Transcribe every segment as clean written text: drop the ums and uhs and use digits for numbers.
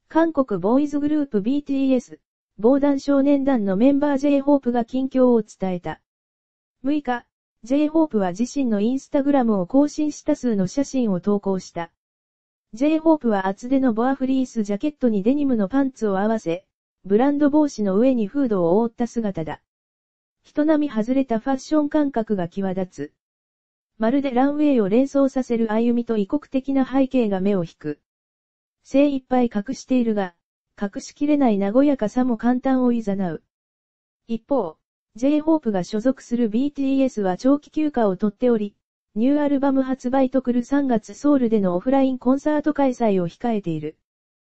韓国ボーイズグループ BTS、防弾少年団のメンバー J-Hope が近況を伝えた。6日、J-Hope は自身のインスタグラムを更新した数の写真を投稿した。J-Hope は厚手のボアフリースジャケットにデニムのパンツを合わせ、ブランド帽子の上にフードを覆った姿だ。人並み外れたファッション感覚が際立つ。まるでランウェイを連想させる歩みと異国的な背景が目を引く。精一杯隠しているが、隠しきれない和やかさも感嘆を誘う。一方、J-Hope が所属する BTS は長期休暇を取っており、ニューアルバム発売と来る3月ソウルでのオフラインコンサート開催を控えている。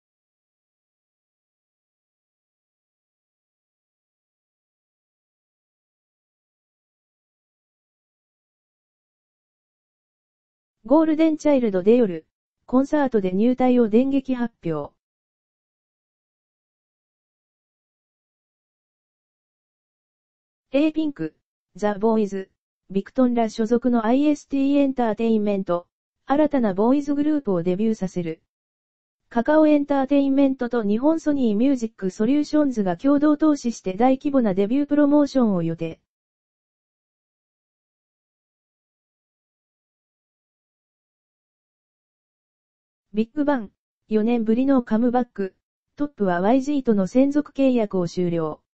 ゴールデンチャイルドで夜、コンサートで入隊を電撃発表。A-Pink、ザ・ボーイズ、ビクトンら所属の IST エンターテインメント、新たなボーイズグループをデビューさせる。カカオエンターテインメントと日本ソニーミュージックソリューションズが共同投資して大規模なデビュープロモーションを予定。ビッグバン、4年ぶりのカムバック、トップは YG との専属契約を終了。